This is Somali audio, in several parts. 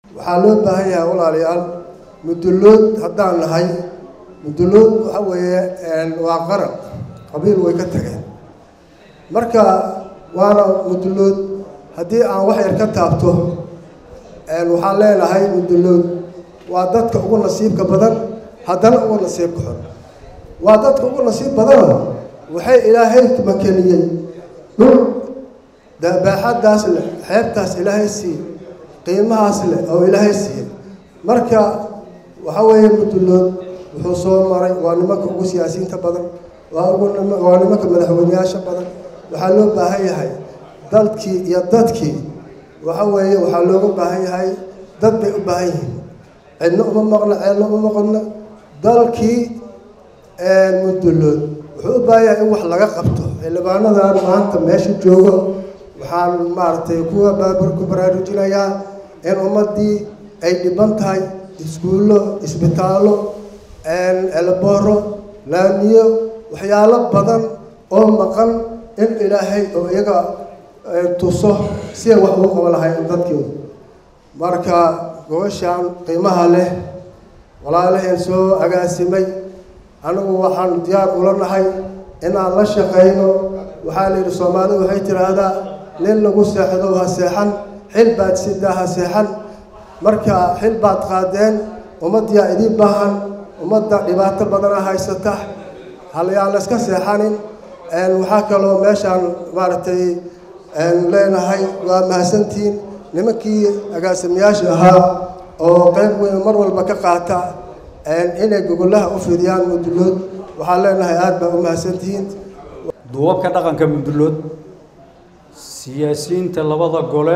waxaa loo baahan yahay walaalayaal mudullood haddaan nahay mudullood waxa weeye waa qaran qabiil way ka tageen marka waana mudullood haddii aan wax yar ka taabto waxaan leenahay mudullood waa dadka ugu nasiibka badan haddana ugu nasiibka xun waa dadka ugu nasiib badana waxay ilaahay makaniyey dhul baaxaddaas leh xeebtaas ilaahay siiyey qiimahaas leh oo ilaahay siiyey marka waxa weeye mudullood wuxuu soo maray waa nimanka ugu siyaasiyiinta badan waa nimanka madaxweyneyaasha badan waxaa loo baahan yahay dalkii iyo dadkii waxa weeye waxaa looga baahan yahay dad bay u baahan yihiin cidna uma maqna ceelna uma maqna dalkii mudullood wuxuu u baahan yahay in wax laga qabto xildhibaanadan maanta meesha joogo waxaan maaragtay ku baraarujinayaa in ummaddii ay dhiban tahay iskuullo isbitaallo elbooro laamiyo waxyaalo badan oo maqan in ilaahay oo iyaga tuso si ay wax ugu qaban lahayn dadkooda marka gobashaan qiimaha leh walaalaheen soo agaasimay anigu waxaan diyaar ula nahay inaan la shaqayno waxaa la yidhi soomaalidu waxay tiraahdaa nin lagu seexdo ha seexan xil baad sidaa ha seexan marka xil baad qaadeen ummaddiyaa idiin baahan ummadda dhibaato badana haysata halayaan la iska seexanin waxaa kaloo meeshaan maaragtay leenahay waa mahadsantihiin nimankii agaasimayaasha ahaa oo qayb weyn mar walba ka qaata inay gogolaha u fidiyaan mudullood waxaan leenahay aad baa u mahadsantihiin duubabka dhaqanka mudullood siyaasiyiinta labada gole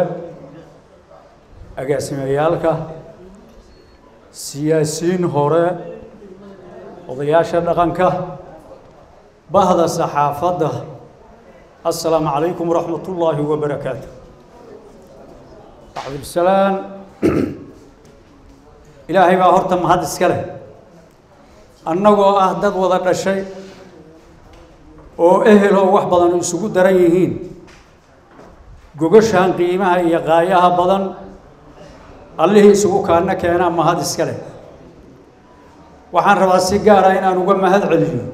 agaasimayaalka siyaasiyiin hore odayaasha dhaqanka bahda saxaafadda assalaamu calaykum waraxmatullaahi wabarakaatu cabdilsalaan ilaahay baa horta mahad iska leh annagoo ah dad wada dhashay oo ehel oo wax badan isugu daran yihiin gogashaan qiimaha iyo qaayaha badan allihii isugu kaana keenaa mahad iska leh waxaan rabaa si gaara inaan uga mahad celiyo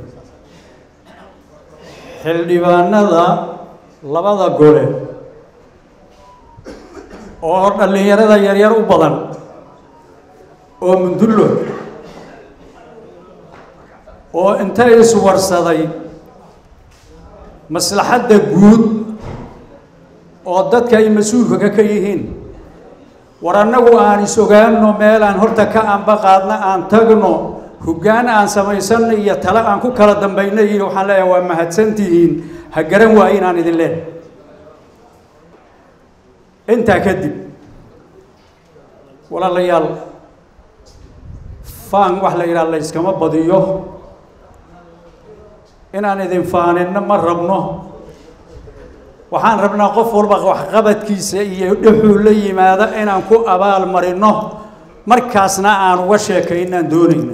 xildhibaanada labada gole oo dhallinyarada yaryar u badan oo mudullood oo intay iswarsaday maslaxadda guud oo dadka ay mas-uulka ka yihiin war annagu aan is ogaano meel aan horta ka anba qaadna aan tagno hoggaan aan samaysanno iyo tale aan ku kala dambayno iyo waxaan leeyahay waa mahadsantihiin ha garan waayo inaan idin leeyahay intaa kadib walaalayaal faan wax la yidhaha la iskama badiyo inaan idin faaninno ma rabno waxaan rabnaa qof walba waxqabadkiisa iyo dhuxuu la yimaada inaan ku abaal marino markaasna aan uga sheekaynaan doonayna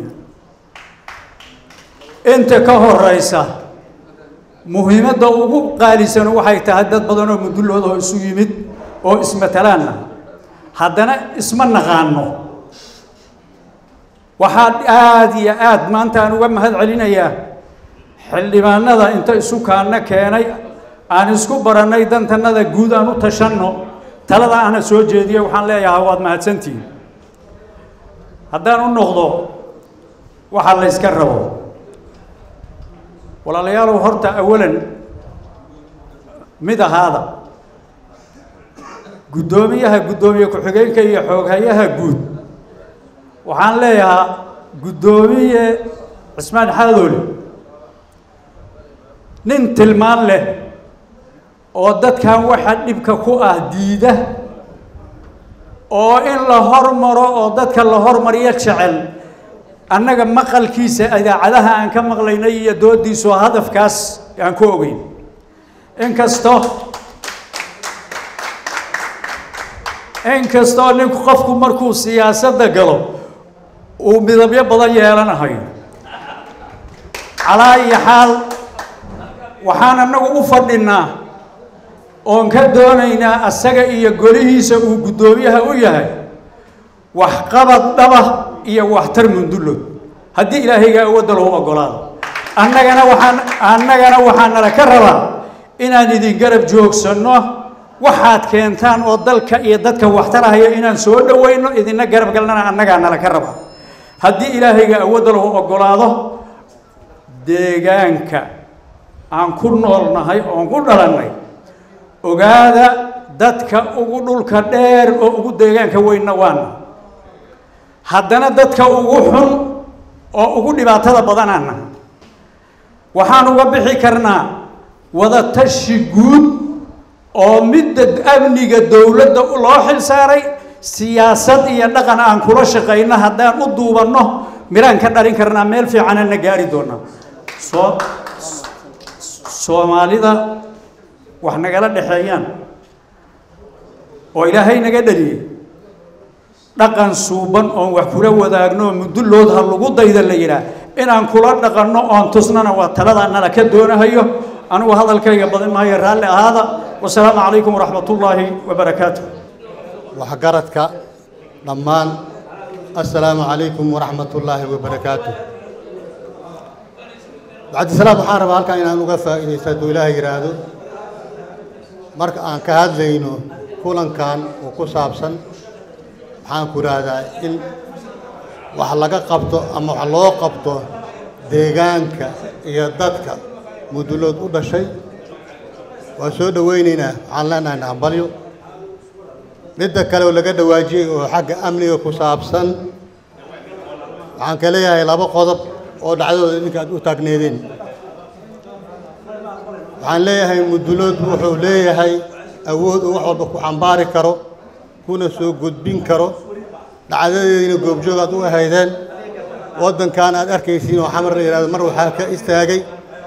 inta ka horeysa muhiimadda ugu qaalisan waxay tahay dad badan oo mudullood oo isu yimid oo ismatalaana haddana isma naqaano waxaan aad iyo aad maanta aan uga mahad celinayaa xildhibaanada inta isu kaana keenay aan isku barannay dantanada guud aan u tashanno talada aana soo jeediyay waxaan leeyahay waad mahadsantihiin haddaan u noqdo waxa la iska rabo walaalayaalow horta awalan mid ahaada guddoomiyaha guddoomiye ku-xigeenka iyo xooghayaha guud waxaan leeyahaa guddoomiye cismaan xaadoole nin tilmaan leh oo dadkan waxa dhibka ku ah diida oo in la hormaro oo dadka la hormariyo jecel annaga maqalkiisa idaacadaha aan ka maqlaynay iyo doodiisu hadafkaas aan ku ogeyn inkastoo ninku qofku markuu siyaasadda galo uu midabyo badan yeelanahayo calaa iyo xaal waxaan annagu u fadhinaa oon ka doonaynaa asaga iyo golihiisa uu guddoomiyaha u yahay waxqabad dhaba iyo waxtar mundullood haddii ilaahayga awoodda lagu oggolaado annagana waxaan nala ka rabaa inaan idin garab joogsanno waxaad keentaan oo dalka iyo dadka waxtarahaya inaan soo dhawayno idinna garab galnana annagaa nala ka rabaa haddii ilaahayga awoodda lagu oggolaado deegaanka aan ku noolnahay oon ku dhalannay ogaada dadka ugu dhulka dheer oo ugu deegaanka weynna waana haddana dadka ugu xun oo ugu dhibaatada badanaana waxaan uga bixi karnaa wada tashi guud oo midda amniga dowladda loo xil saaray siyaasad iyo dhaqan aan kula shaqayno haddaan u duubanno miraan ka dhalin karnaa meel fiicanana gaari doonaa soomaalida wax nagala dhexeeyaan oo ilaahay naga dhaliyay dhaqan suuban oon wax kula wadaagno mudullood ha lagu dayda la yidhaah inaan kula dhaqanno oon tusnana waa talada nala ka doonahayo anigu hadalkayga badan maayo raalli ahaada wasalaamu calaykum waraxmatullaahi wabarakaatuh waxgaradka dhammaan assalaamu calaykum waraxmatullaahi wabarakaatuh bacdisalaam waxaan rabaa halkan inaan uga faa'iidaysto hadduu ilaahay yidhaahdo marka aan ka hadlayno kulankan oo ku saabsan waxaan ku idhaahdaa in wax laga qabto ama wax loo qabto deegaanka iyo dadka mudullood u dhashay waa soo dhawaynaynaa waxaan leenahay hambalyo midda kale oo laga dhawaajiyey oo xagga amniga ku saabsan waxaan ka leeyahay laba qodob oo dhacdooda idinka aad u taagneedeen waxaan leeyahay mudullood wuxuu leeyahay awood uu wax walba ku xambaari karo kuna soo gudbin karo dhacdadeediina goobjoog aad u ahaydeen waddankan aad arkaysiin oo xamar la yidhahdo mar waxaa ka istaagay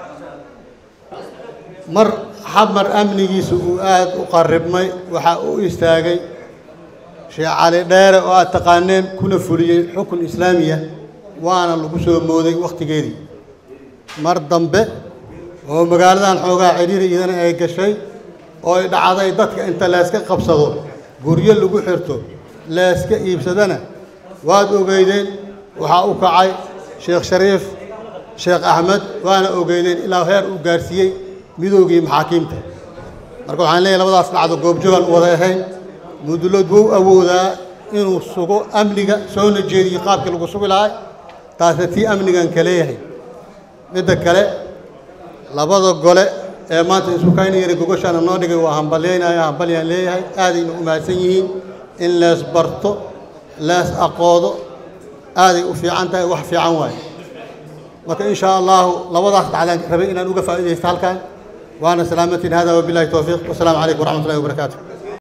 mar xamar amnigiisa uu aad u qarribmay waxaa u istaagay sheekh cali dheere oo aad taqaaneen kuna fuliyey xukun islaamiya waana lagu soo mooday wakhtigeedii mar dambe oo magaaladan xoogaa cidhiiri idana ay gashay oo ay dhacday dadka inta layska qabsado guryo lagu xirto layska iibsadana waad ogeydeen waxaa u kacay sheekh shariif sheekh axmed waana ogeydeen ilaa heer uu gaarsiiyey midoogii maxaakiimta marka waxaan leeyahay labadaas dhacdo goobjoogan u wada ahayn mudullood wuu awoodaa inuu sugo amniga soona jeediyo qaabkii lagu sugi lahay taasna tii amnigan ka leeyahay midda kale labada gole ee maanta isku kaynayana gogoshaana noo dhigay waa hambalyaan leeyahay aadayna u mahadsan yihiin in lees barto lees aqoodo aaday u fiican tahay wax fiican waaye marka in shaa allahu labadaas dhacdaan rabay inaan uga faa'iidaysto halkan waana salaamatin hada wabillahi towfiiq wasalaamu calaykum waraxmatullahi wabarakaatu